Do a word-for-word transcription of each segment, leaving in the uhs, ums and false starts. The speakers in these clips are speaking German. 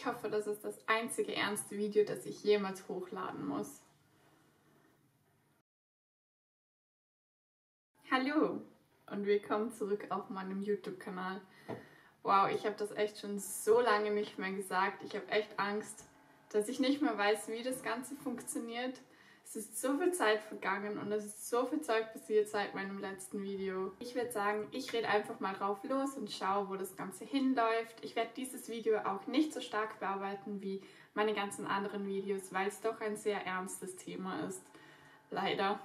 Ich hoffe, das ist das einzige ernste Video, das ich jemals hochladen muss. Hallo und willkommen zurück auf meinem YouTube-Kanal. Wow, ich habe das echt schon so lange nicht mehr gesagt. Ich habe echt Angst, dass ich nicht mehr weiß, wie das Ganze funktioniert. Es ist so viel Zeit vergangen und es ist so viel Zeug passiert seit meinem letzten Video. Ich würde sagen, ich rede einfach mal drauf los und schaue, wo das Ganze hinläuft. Ich werde dieses Video auch nicht so stark bearbeiten wie meine ganzen anderen Videos, weil es doch ein sehr ernstes Thema ist. Leider.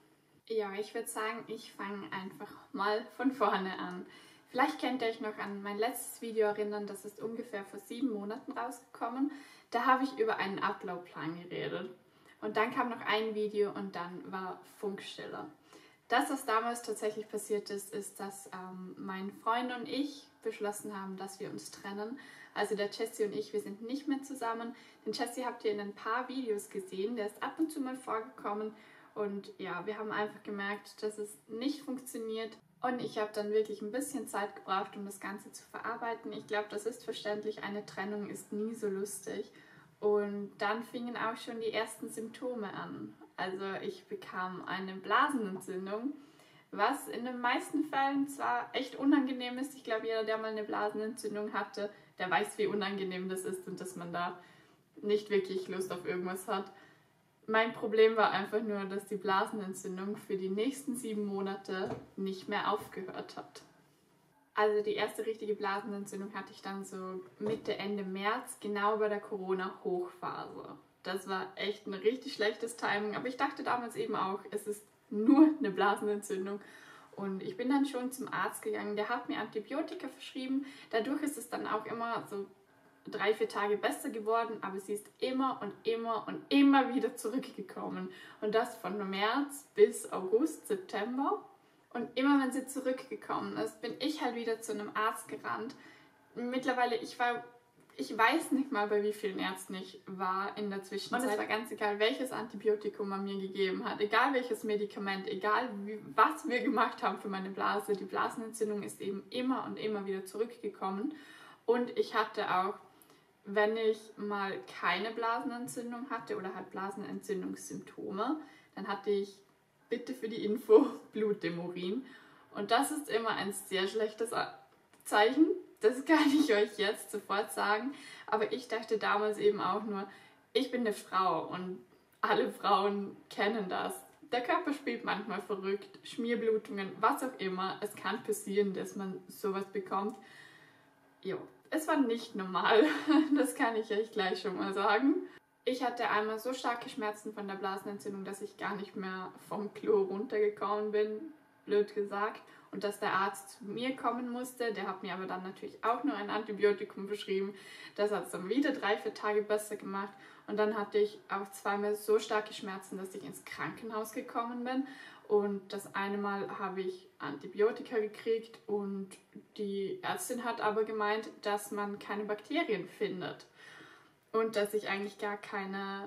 Ja, ich würde sagen, ich fange einfach mal von vorne an. Vielleicht könnt ihr euch noch an mein letztes Video erinnern, das ist ungefähr vor sieben Monaten rausgekommen. Da habe ich über einen Uploadplan geredet. Und dann kam noch ein Video und dann war Funkstille. Das, was damals tatsächlich passiert ist, ist, dass ähm, mein Freund und ich beschlossen haben, dass wir uns trennen. Also der Jesse und ich, wir sind nicht mehr zusammen. Den Jesse habt ihr in ein paar Videos gesehen, der ist ab und zu mal vorgekommen. Und ja, wir haben einfach gemerkt, dass es nicht funktioniert. Und ich habe dann wirklich ein bisschen Zeit gebraucht, um das Ganze zu verarbeiten. Ich glaube, das ist verständlich, eine Trennung ist nie so lustig. Und dann fingen auch schon die ersten Symptome an. Also ich bekam eine Blasenentzündung, was in den meisten Fällen zwar echt unangenehm ist. Ich glaube, jeder, der mal eine Blasenentzündung hatte, der weiß, wie unangenehm das ist und dass man da nicht wirklich Lust auf irgendwas hat. Mein Problem war einfach nur, dass die Blasenentzündung für die nächsten sieben Monate nicht mehr aufgehört hat. Also die erste richtige Blasenentzündung hatte ich dann so Mitte, Ende März, genau bei der Corona-Hochphase. Das war echt ein richtig schlechtes Timing, aber ich dachte damals eben auch, es ist nur eine Blasenentzündung. Und ich bin dann schon zum Arzt gegangen, der hat mir Antibiotika verschrieben. Dadurch ist es dann auch immer so drei, vier Tage besser geworden, aber sie ist immer und immer und immer wieder zurückgekommen. Und das von März bis August, September. Und immer wenn sie zurückgekommen ist, bin ich halt wieder zu einem Arzt gerannt. Mittlerweile, ich war, ich weiß nicht mal, bei wie vielen Ärzten ich war in der Zwischenzeit. Und es war ganz egal, welches Antibiotikum man mir gegeben hat, egal welches Medikament, egal wie, was wir gemacht haben für meine Blase. Die Blasenentzündung ist eben immer und immer wieder zurückgekommen. Und ich hatte auch, wenn ich mal keine Blasenentzündung hatte oder halt Blasenentzündungssymptome, dann hatte ich, bitte für die Info, Blut im Urin. Und das ist immer ein sehr schlechtes Zeichen. Das kann ich euch jetzt sofort sagen. Aber ich dachte damals eben auch nur, ich bin eine Frau und alle Frauen kennen das. Der Körper spielt manchmal verrückt, Schmierblutungen, was auch immer. Es kann passieren, dass man sowas bekommt. Jo, es war nicht normal. Das kann ich euch gleich schon mal sagen. Ich hatte einmal so starke Schmerzen von der Blasenentzündung, dass ich gar nicht mehr vom Klo runtergekommen bin, blöd gesagt. Und dass der Arzt zu mir kommen musste, der hat mir aber dann natürlich auch nur ein Antibiotikum verschrieben. Das hat es dann wieder drei, vier Tage besser gemacht. Und dann hatte ich auch zweimal so starke Schmerzen, dass ich ins Krankenhaus gekommen bin. Und das eine Mal habe ich Antibiotika gekriegt und die Ärztin hat aber gemeint, dass man keine Bakterien findet. Und dass ich eigentlich gar keine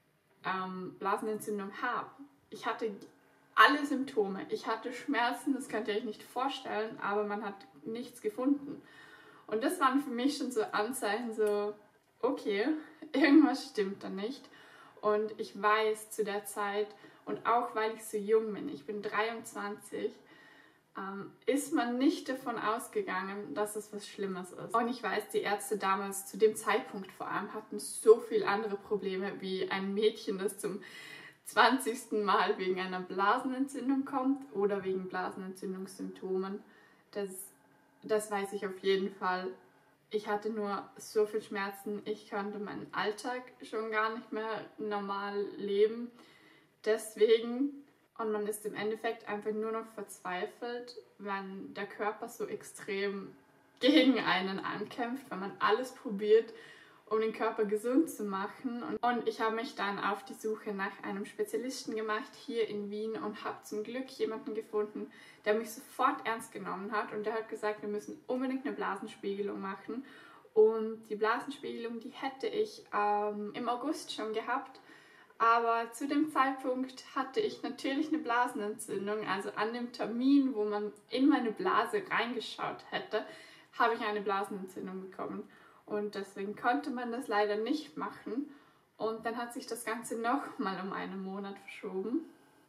ähm, Blasenentzündung habe. Ich hatte alle Symptome. Ich hatte Schmerzen, das könnt ihr euch nicht vorstellen, aber man hat nichts gefunden. Und das waren für mich schon so Anzeichen, so, okay, irgendwas stimmt da nicht. Und ich weiß zu der Zeit, und auch weil ich so jung bin, ich bin dreiundzwanzig, Ähm, ist man nicht davon ausgegangen, dass es was Schlimmes ist. Und ich weiß, die Ärzte damals, zu dem Zeitpunkt vor allem, hatten so viele andere Probleme, wie ein Mädchen, das zum zwanzigsten Mal wegen einer Blasenentzündung kommt oder wegen Blasenentzündungssymptomen. Das, das weiß ich auf jeden Fall. Ich hatte nur so viel Schmerzen, ich konnte meinen Alltag schon gar nicht mehr normal leben. Deswegen... Und man ist im Endeffekt einfach nur noch verzweifelt, wenn der Körper so extrem gegen einen ankämpft, wenn man alles probiert, um den Körper gesund zu machen. Und ich habe mich dann auf die Suche nach einem Spezialisten gemacht hier in Wien und habe zum Glück jemanden gefunden, der mich sofort ernst genommen hat. Und der hat gesagt, wir müssen unbedingt eine Blasenspiegelung machen. Und die Blasenspiegelung, die hätte ich ähm, im August schon gehabt. Aber zu dem Zeitpunkt hatte ich natürlich eine Blasenentzündung, also an dem Termin, wo man in meine Blase reingeschaut hätte, habe ich eine Blasenentzündung bekommen. und deswegen konnte man das leider nicht machen. Und dann hat sich das Ganze nochmal um einen Monat verschoben.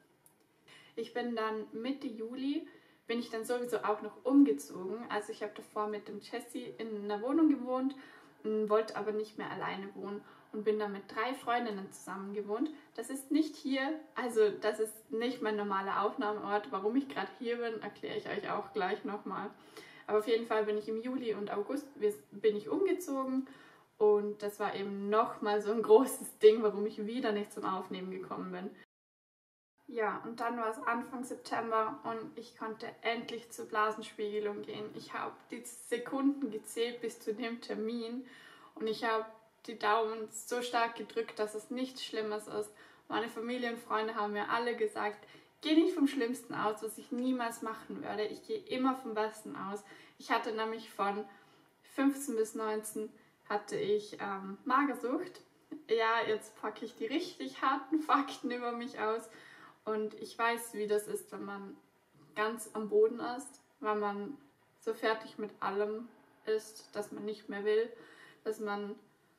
Ich bin dann Mitte Juli, bin ich dann sowieso auch noch umgezogen. Also ich habe davor mit dem Jesse in einer Wohnung gewohnt, wollte aber nicht mehr alleine wohnen und bin dann mit drei Freundinnen zusammen gewohnt. Das ist nicht hier, also das ist nicht mein normaler Aufnahmeort. Warum ich gerade hier bin, erkläre ich euch auch gleich nochmal. Aber auf jeden Fall bin ich im Juli und August bin ich umgezogen und das war eben nochmal so ein großes Ding, warum ich wieder nicht zum Aufnehmen gekommen bin. Ja, und dann war es Anfang September und ich konnte endlich zur Blasenspiegelung gehen. Ich habe die Sekunden gezählt bis zu dem Termin und ich habe die Daumen so stark gedrückt, dass es nichts Schlimmes ist. Meine Familie und Freunde haben mir alle gesagt, geh nicht vom Schlimmsten aus, was ich niemals machen würde. Ich gehe immer vom Besten aus. Ich hatte nämlich von fünfzehn bis neunzehn hatte ich ähm, Magersucht. Ja, jetzt packe ich die richtig harten Fakten über mich aus. Und ich weiß, wie das ist, wenn man ganz am Boden ist, wenn man so fertig mit allem ist, dass man nicht mehr will, dass man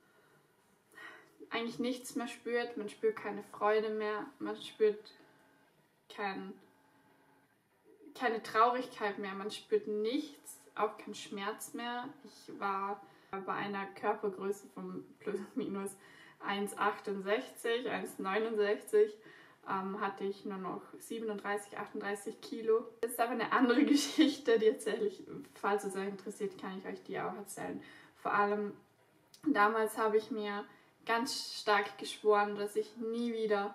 eigentlich nichts mehr spürt, man spürt keine Freude mehr, man spürt kein, keine Traurigkeit mehr, man spürt nichts, auch keinen Schmerz mehr. Ich war bei einer Körpergröße von plus minus eins Komma achtundsechzig, eins Komma neunundsechzig. Ähm, hatte ich nur noch siebenunddreißig, achtunddreißig Kilo. Das ist aber eine andere Geschichte, die erzähle ich, falls es euch interessiert, kann ich euch die auch erzählen. Vor allem damals habe ich mir ganz stark geschworen, dass ich nie wieder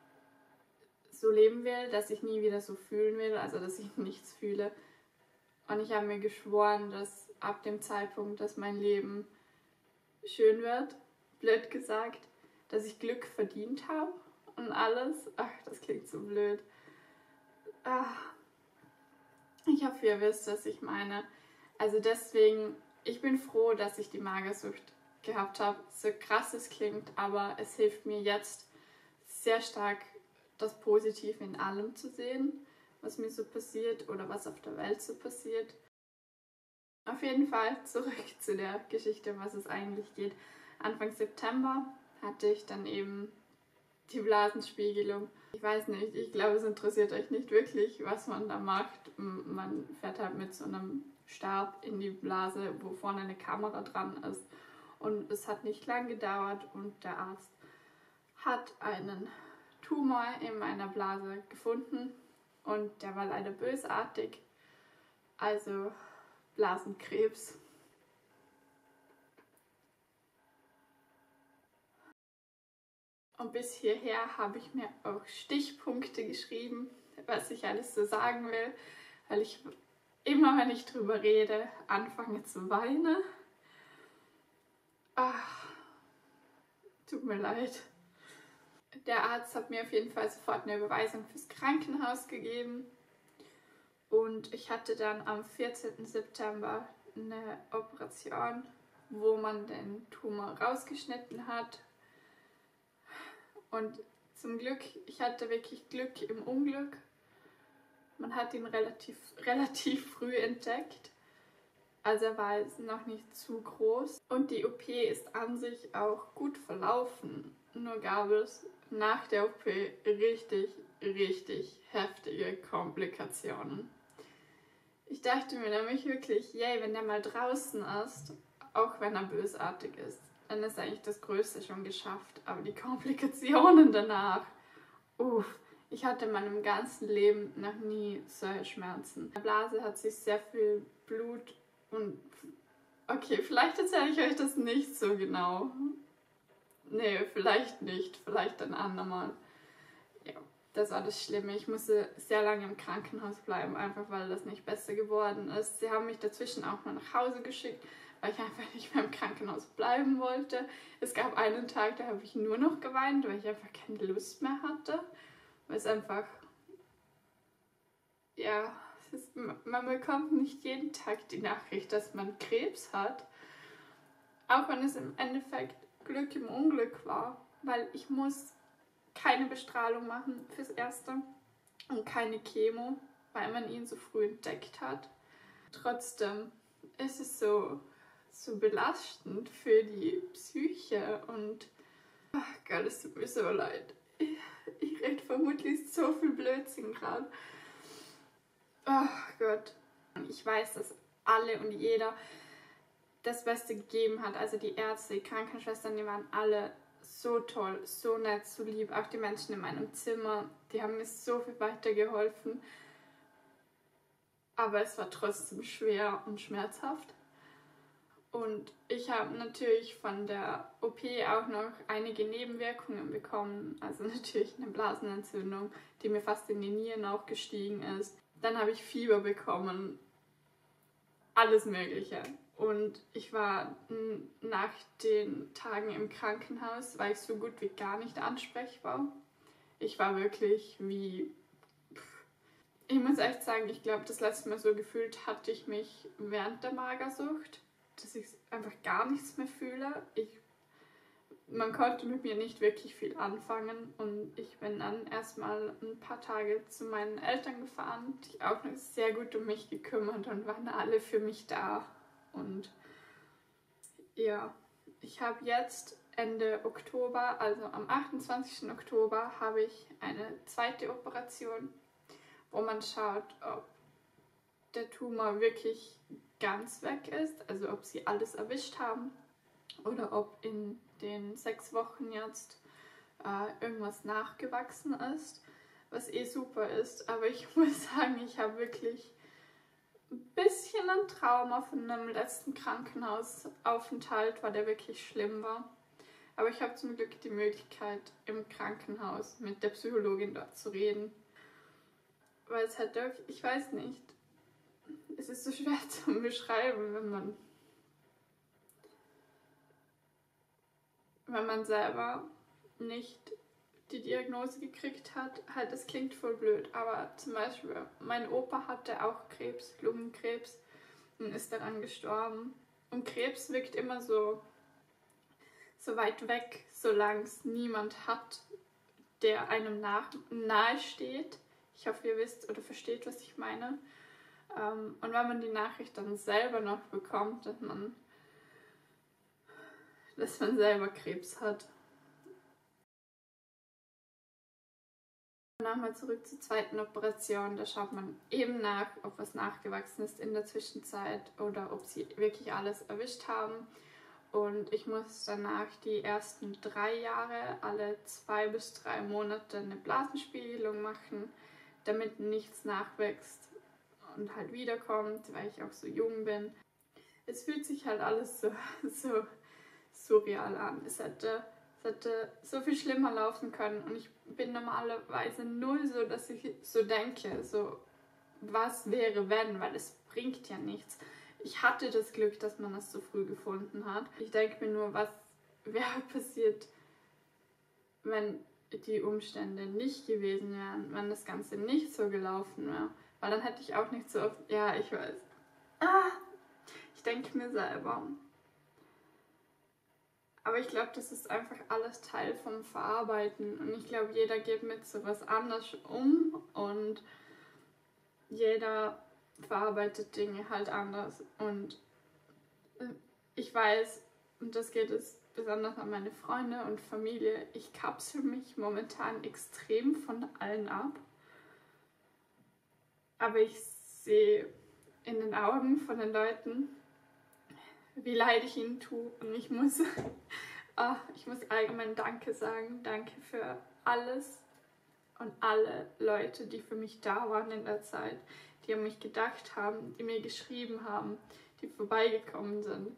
so leben will, dass ich nie wieder so fühlen will, also dass ich nichts fühle. Und ich habe mir geschworen, dass ab dem Zeitpunkt, dass mein Leben schön wird, blöd gesagt, dass ich Glück verdient habe. Und alles. Ach, das klingt so blöd. Ach. Ich hoffe, ihr wisst, was ich meine. Also deswegen, ich bin froh, dass ich die Magersucht gehabt habe. So krass es klingt, aber es hilft mir jetzt sehr stark, das Positive in allem zu sehen, was mir so passiert oder was auf der Welt so passiert. Auf jeden Fall zurück zu der Geschichte, um was es eigentlich geht. Anfang September hatte ich dann eben die Blasenspiegelung. Ich weiß nicht, ich glaube, es interessiert euch nicht wirklich, was man da macht. Man fährt halt mit so einem Stab in die Blase, wo vorne eine Kamera dran ist. Und es hat nicht lang gedauert und der Arzt hat einen Tumor in meiner Blase gefunden und der war leider bösartig, also Blasenkrebs. Und bis hierher habe ich mir auch Stichpunkte geschrieben, was ich alles so sagen will, weil ich immer, wenn ich drüber rede, anfange zu weinen. Ach, tut mir leid. Der Arzt hat mir auf jeden Fall sofort eine Überweisung fürs Krankenhaus gegeben und ich hatte dann am vierzehnten September eine Operation, wo man den Tumor rausgeschnitten hat. Und zum Glück, ich hatte wirklich Glück im Unglück. Man hat ihn relativ, relativ früh entdeckt. Also er war jetzt noch nicht zu groß. Und die O P ist an sich auch gut verlaufen. Nur gab es nach der O P richtig, richtig heftige Komplikationen. Ich dachte mir nämlich wirklich, yay, wenn der mal draußen ist, auch wenn er bösartig ist, dann ist eigentlich das Größte schon geschafft. Aber die Komplikationen danach, uff, ich hatte in meinem ganzen Leben noch nie solche Schmerzen. In der Blase hat sich sehr viel Blut und... Okay, vielleicht erzähle ich euch das nicht so genau. Nee, vielleicht nicht, vielleicht ein andermal. Ja, das war das Schlimme. Ich musste sehr lange im Krankenhaus bleiben, einfach weil das nicht besser geworden ist. Sie haben mich dazwischen auch mal nach Hause geschickt, weil ich einfach nicht mehr im Krankenhaus bleiben wollte. Es gab einen Tag, da habe ich nur noch geweint, weil ich einfach keine Lust mehr hatte. Weil es einfach, ja, es ist, man bekommt nicht jeden Tag die Nachricht, dass man Krebs hat. Auch wenn es im Endeffekt Glück im Unglück war, weil ich muss keine Bestrahlung machen fürs Erste und keine Chemo, weil man ihn so früh entdeckt hat. Trotzdem ist es so, so belastend für die Psyche und ach Gott, es tut mir so leid. Ich, ich rede vermutlich so viel Blödsinn gerade. Ach Gott. Ich weiß, dass alle und jeder das Beste gegeben hat. Also die Ärzte, die Krankenschwestern, die waren alle so toll, so nett, so lieb. Auch die Menschen in meinem Zimmer, die haben mir so viel weitergeholfen. Aber es war trotzdem schwer und schmerzhaft. Und ich habe natürlich von der O P auch noch einige Nebenwirkungen bekommen. Also natürlich eine Blasenentzündung, die mir fast in die Nieren auch gestiegen ist. Dann habe ich Fieber bekommen. Alles Mögliche. Und ich war nach den Tagen im Krankenhaus, war ich so gut wie gar nicht ansprechbar. Ich war wirklich wie... Ich muss echt sagen, ich glaube, das letzte Mal so gefühlt hatte ich mich während der Magersucht, dass ich einfach gar nichts mehr fühle. Ich, man konnte mit mir nicht wirklich viel anfangen und ich bin dann erstmal ein paar Tage zu meinen Eltern gefahren, die auch noch sehr gut um mich gekümmert und waren alle für mich da. Und ja, ich habe jetzt Ende Oktober, also am achtundzwanzigsten Oktober, habe ich eine zweite Operation, wo man schaut, ob der Tumor wirklich ganz weg ist, also ob sie alles erwischt haben oder ob in den sechs Wochen jetzt äh, irgendwas nachgewachsen ist, was eh super ist. Aber ich muss sagen, ich habe wirklich ein bisschen ein Trauma von einem letzten Krankenhausaufenthalt, weil der wirklich schlimm war. Aber ich habe zum Glück die Möglichkeit, im Krankenhaus mit der Psychologin dort zu reden. Weil es halt wirklich, ich weiß nicht, es ist so schwer zu beschreiben, wenn man, wenn man selber nicht die Diagnose gekriegt hat. Halt, das klingt voll blöd, aber zum Beispiel, mein Opa hatte auch Krebs, Lungenkrebs, und ist daran gestorben. Und Krebs wirkt immer so, so weit weg, solange es niemand hat, der einem nach, nahe steht. Ich hoffe, ihr wisst oder versteht, was ich meine. Und wenn man die Nachricht dann selber noch bekommt, dass man, dass man selber Krebs hat. Nochmal zurück zur zweiten Operation. Da schaut man eben nach, ob was nachgewachsen ist in der Zwischenzeit oder ob sie wirklich alles erwischt haben. Und ich muss danach die ersten drei Jahre alle zwei bis drei Monate eine Blasenspiegelung machen, damit nichts nachwächst und halt wiederkommt, weil ich auch so jung bin. Es fühlt sich halt alles so, so surreal an. Es hätte, es hätte so viel schlimmer laufen können und ich bin normalerweise null so, dass ich so denke, so was wäre wenn, weil es bringt ja nichts. Ich hatte das Glück, dass man das so früh gefunden hat. Ich denke mir nur, was wäre passiert, wenn die Umstände nicht gewesen wären, wenn das Ganze nicht so gelaufen wäre. Weil dann hätte ich auch nicht so oft, ja, ich weiß. Ah, ich denke mir selber. Aber ich glaube, das ist einfach alles Teil vom Verarbeiten. Und ich glaube, jeder geht mit sowas anders um und jeder verarbeitet Dinge halt anders. Und ich weiß, und das geht es besonders an meine Freunde und Familie, ich kapsel mich momentan extrem von allen ab. Aber ich sehe in den Augen von den Leuten, wie leid ich ihnen tue. Und ich muss, oh, ich muss allgemein Danke sagen. Danke für alles und alle Leute, die für mich da waren in der Zeit, die an mich gedacht haben, die mir geschrieben haben, die vorbeigekommen sind.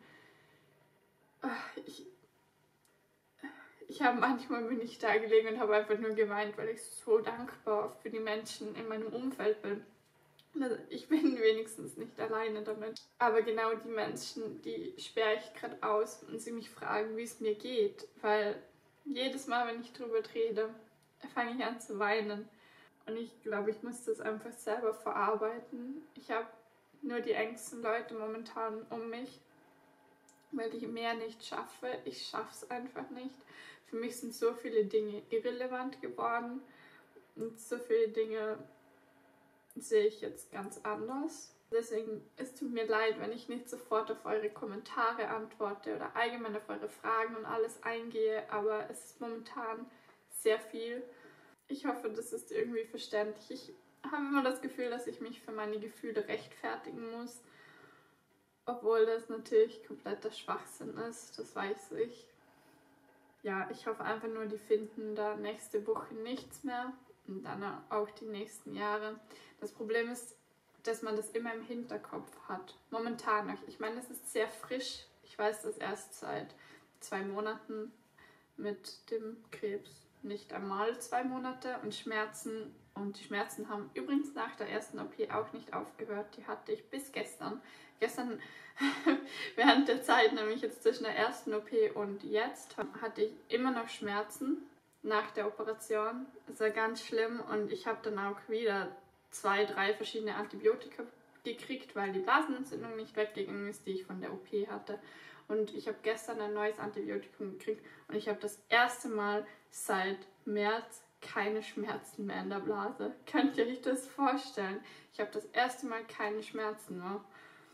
Ich, ich habe manchmal bin ich da gelegen und habe einfach nur geweint, weil ich so dankbar für die Menschen in meinem Umfeld bin. Ich bin wenigstens nicht alleine damit. Aber genau die Menschen, die sperre ich gerade aus und sie mich fragen, wie es mir geht. Weil jedes Mal, wenn ich drüber rede, fange ich an zu weinen. Und ich glaube, ich muss das einfach selber verarbeiten. Ich habe nur die engsten Leute momentan um mich, weil ich mehr nicht schaffe. Ich schaffe es einfach nicht. Für mich sind so viele Dinge irrelevant geworden und so viele Dinge sehe ich jetzt ganz anders. Deswegen, es tut mir leid, wenn ich nicht sofort auf eure Kommentare antworte oder allgemein auf eure Fragen und alles eingehe, aber es ist momentan sehr viel. Ich hoffe, das ist irgendwie verständlich. Ich habe immer das Gefühl, dass ich mich für meine Gefühle rechtfertigen muss, obwohl das natürlich kompletter Schwachsinn ist, das weiß ich. Ja, ich hoffe einfach nur, die finden da nächste Woche nichts mehr und dann auch die nächsten Jahre. Das Problem ist, dass man das immer im Hinterkopf hat. Momentan noch. Ich meine, es ist sehr frisch. Ich weiß das erst seit zwei Monaten mit dem Krebs. Nicht einmal zwei Monate und Schmerzen. Und die Schmerzen haben übrigens nach der ersten O P auch nicht aufgehört. Die hatte ich bis gestern. Gestern, während der Zeit, nämlich jetzt zwischen der ersten O P und jetzt, hatte ich immer noch Schmerzen nach der Operation. Das war ganz schlimm und ich habe dann auch wieder zwei, drei verschiedene Antibiotika gekriegt, weil die Blasenentzündung nicht weggegangen ist, die ich von der O P hatte. Und ich habe gestern ein neues Antibiotikum gekriegt und ich habe das erste Mal seit März keine Schmerzen mehr in der Blase. Könnt ihr euch das vorstellen? Ich habe das erste Mal keine Schmerzen mehr.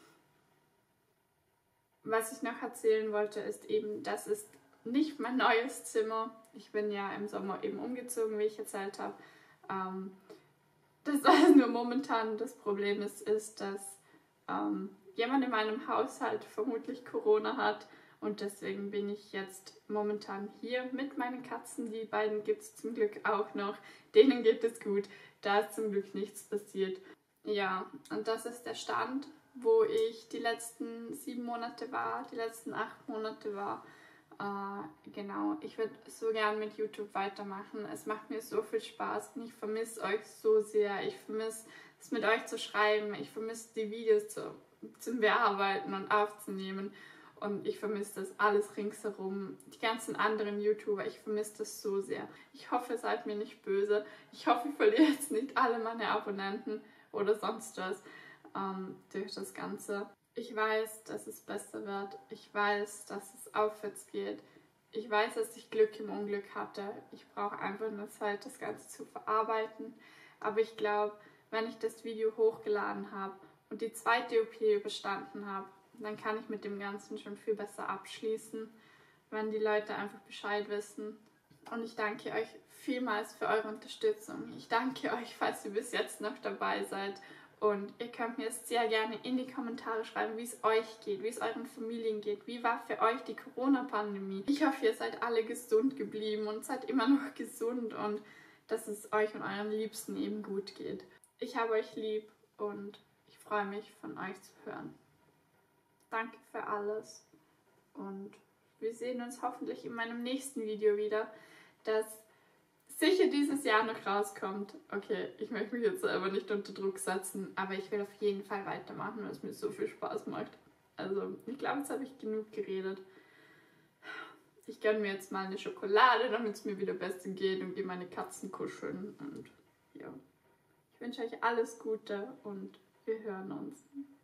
Was ich noch erzählen wollte, ist eben, das ist nicht mein neues Zimmer. Ich bin ja im Sommer eben umgezogen, wie ich erzählt habe. Ähm, Das was nur momentan das Problem ist, ist, dass ähm, jemand in meinem Haushalt vermutlich Corona hat und deswegen bin ich jetzt momentan hier mit meinen Katzen. Die beiden gibt es zum Glück auch noch. Denen geht es gut. Da ist zum Glück nichts passiert. Ja, und das ist der Stand, wo ich die letzten sieben Monate war, die letzten acht Monate war. Uh, genau, ich würde so gern mit YouTube weitermachen. Es macht mir so viel Spaß und ich vermisse euch so sehr. Ich vermisse es mit euch zu schreiben. Ich vermisse die Videos zu, zum Bearbeiten und aufzunehmen. Und ich vermisse das alles ringsherum. Die ganzen anderen YouTuber, ich vermisse das so sehr. Ich hoffe, ihr seid mir nicht böse. Ich hoffe, ich verliere jetzt nicht alle meine Abonnenten oder sonst was um, durch das Ganze. Ich weiß, dass es besser wird. Ich weiß, dass es aufwärts geht. Ich weiß, dass ich Glück im Unglück hatte. Ich brauche einfach nur Zeit, das Ganze zu verarbeiten. Aber ich glaube, wenn ich das Video hochgeladen habe und die zweite O P überstanden habe, dann kann ich mit dem Ganzen schon viel besser abschließen, wenn die Leute einfach Bescheid wissen. Und ich danke euch vielmals für eure Unterstützung. Ich danke euch, falls ihr bis jetzt noch dabei seid. Und ihr könnt mir sehr gerne in die Kommentare schreiben, wie es euch geht, wie es euren Familien geht. Wie war für euch die Corona-Pandemie? Ich hoffe, ihr seid alle gesund geblieben und seid immer noch gesund und dass es euch und euren Liebsten eben gut geht. Ich habe euch lieb und ich freue mich, von euch zu hören. Danke für alles und wir sehen uns hoffentlich in meinem nächsten Video wieder, das sicher dieses Jahr noch rauskommt. Okay, ich möchte mich jetzt selber nicht unter Druck setzen, aber ich will auf jeden Fall weitermachen, weil es mir so viel Spaß macht. Also, ich glaube, jetzt habe ich genug geredet. Ich gönne mir jetzt mal eine Schokolade, damit es mir wieder besser geht und gehe meine Katzen kuscheln. Und ja, ich wünsche euch alles Gute und wir hören uns.